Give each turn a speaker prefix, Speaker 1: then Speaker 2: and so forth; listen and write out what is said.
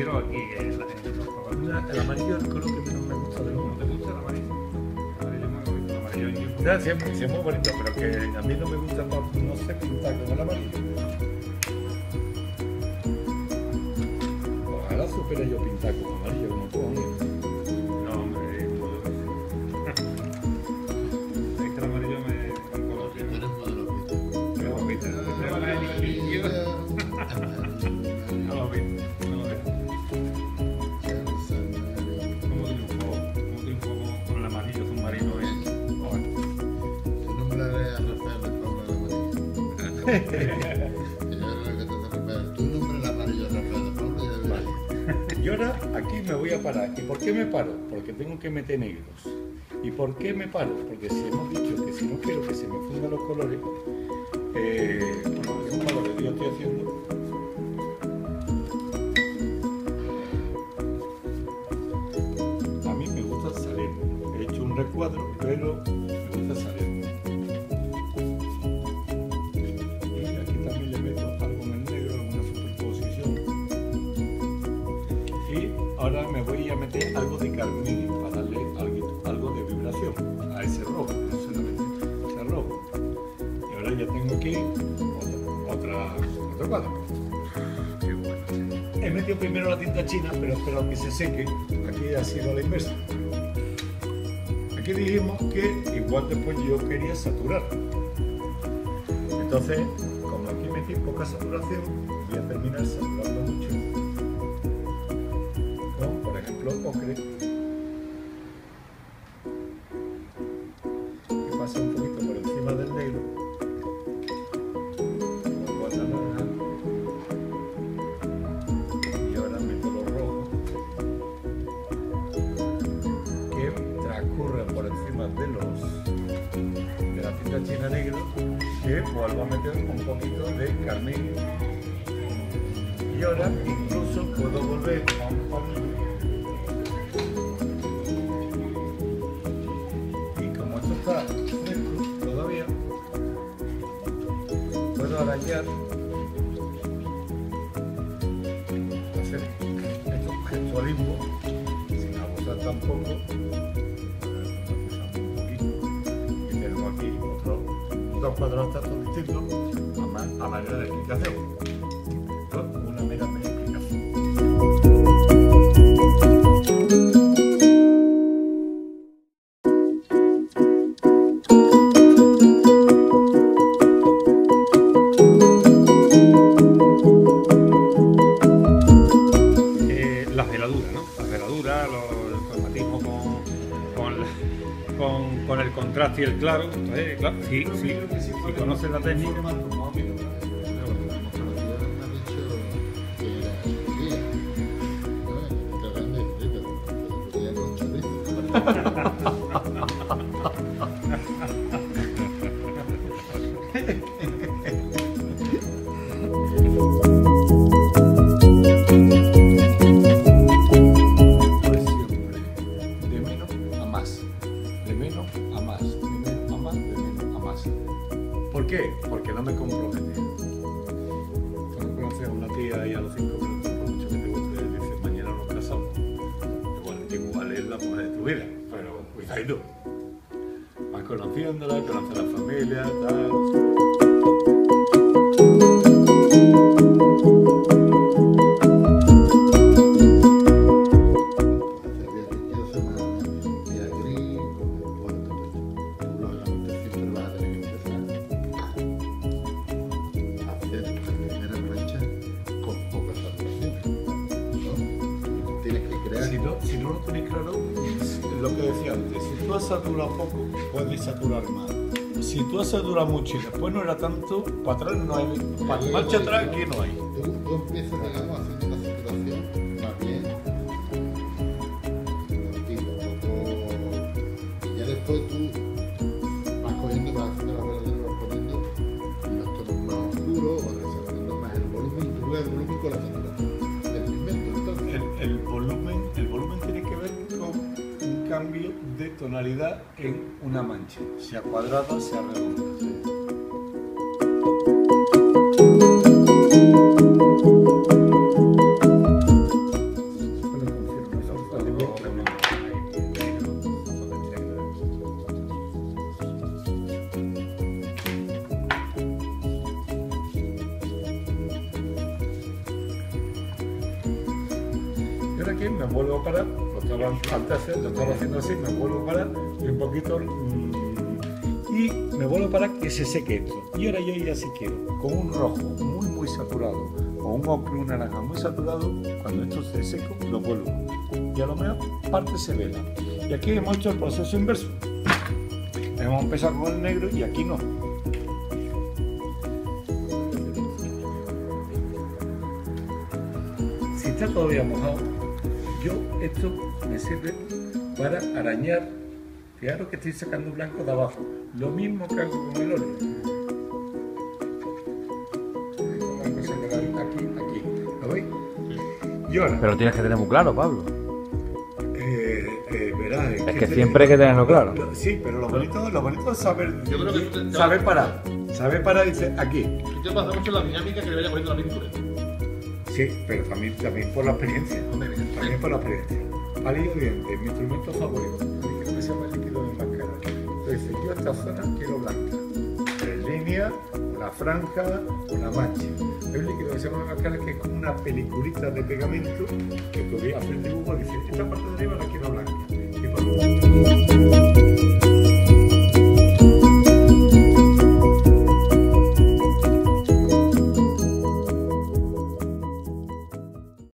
Speaker 1: refiero aquí, en los colores.
Speaker 2: El amarillo es el color que menos me gusta del
Speaker 1: ¿No
Speaker 2: mundo.
Speaker 1: te gusta el amarillo? El amarillo es muy bonito, el amarillo en YouTube.
Speaker 2: Ya, siempre, siempre es bonito, pero que a mí no me gusta, no sé pintar con el amarillo. Ojalá supiera yo pintar con amarillo como tú, hombre.
Speaker 1: No, hombre, es que el amarillo me color
Speaker 3: Tú eres modelo
Speaker 1: pero guapita, no lo ves, no lo ves. ¿Cómo triunfó con el amarillo submarino?
Speaker 3: Tú no me la ves a Rafael de Pablo el amarillo. Que yo creo que tú te refieres. Tú nombres el amarillo a Rafael de Pablo y ya verás.
Speaker 2: Y ahora aquí me voy a parar. ¿Y por qué me paro? Porque tengo que meter negros. ¿Y por qué me paro? Porque si hemos dicho que si no quiero que se me fundan los colores, bueno, es un valor que yo estoy haciendo. A mí me gusta salir. He hecho un recuadro, pero me gusta salir. Y aquí también le meto algo en el negro, alguna superposición. Y ahora me voy a meter algo de carmín para darle algo de vibración a ese rojo, no solamente ese rojo. Y ahora ya tengo aquí otro cuadro.
Speaker 1: Qué bueno.
Speaker 2: He metido primero la tinta china, pero espero que se seque. Aquí ha sido la inversa. Aquí dijimos que igual después yo quería saturar. Entonces, como aquí metí poca saturación, voy a terminar saturando mucho. Con, por ejemplo, ocre. Que pasa un poquito por encima del negro. Como guatanara. Y ahora meto los rojos. Que transcurren por encima de la tinta china negro. Que vuelvo a meter un poquito de carmín. Y ahora incluso puedo volver a un palillo. Y como esto está fresco todavía, puedo arañar, hacer estos gestualismos sin abusar tampoco. Y tenemos aquí dos cuadros tantos distintos a manera de explicación. Una mera explicación.
Speaker 1: Las veladuras, ¿no? Las veladuras, el cromatismo con el contraste y el claro. Entonces, claro, sí, si conoces la técnica.
Speaker 2: De menos a más, de menos a más, de menos a más, de menos a más. ¿Por qué? Porque no me comprometí. Tú no conoces a una tía y a los 5 minutos, por mucho que te guste, le dices mañana nos casamos. Igual es la mujer de tu vida, pero cuidadito. Vas conociéndola, conoces a la familia, tal. Si no lo tenéis claro, es lo que decía antes, si tú has saturado poco, puedes saturar más. Si tú has saturado mucho y después no era tanto, para atrás no hay, para marcha atrás aquí no hay.
Speaker 3: Tú empiezas, digamos, haciendo una saturación más bien y ya después tú vas cogiendo, vas haciendo la verdadera, vas poniendo unos tonos más oscuros o desarrollando más el volumen, tú ves el volumen con la saturación del pigmento. Entonces,
Speaker 2: El volumen tiene que ver con un cambio de tonalidad en una mancha, sea cuadrada, sea redonda. aquí, me vuelvo a parar, lo estaba haciendo así, me vuelvo a parar y un poquito y me vuelvo a parar que se seque esto. Y ahora yo ya si quiero, con un rojo muy saturado o un ocre, un naranja muy saturado, cuando esto esté seco lo vuelvo. Y a lo mejor parte se vela. Y aquí hemos hecho el proceso inverso. Hemos empezado con el negro y aquí no. Si está todavía mojado, esto me sirve para arañar. Fijaros que estoy sacando blanco de abajo. Lo mismo que hago con el óleo. Aquí. ¿Lo veis? Y ahora,
Speaker 4: Pero tienes que tener muy claro, Pablo.
Speaker 2: verás,
Speaker 4: Es que siempre hay que tenerlo claro.
Speaker 2: Sí, pero lo bonito es saber,
Speaker 3: Yo creo que
Speaker 2: saber parar. Saber parar, dice aquí.
Speaker 3: Te pasa mucho la dinámica que le vaya poniendo la pintura.
Speaker 2: Sí, pero también por la experiencia. También por la experiencia. Palillo de dientes, mi instrumento favorito. El líquido que se llama líquido de enmascarar. Entonces, yo esta zona quiero blanca. En línea, una franja, una mancha. Es un líquido que se llama enmascarar, que es como una peliculita de pegamento que podría hacer dibujo y decir, esta parte de arriba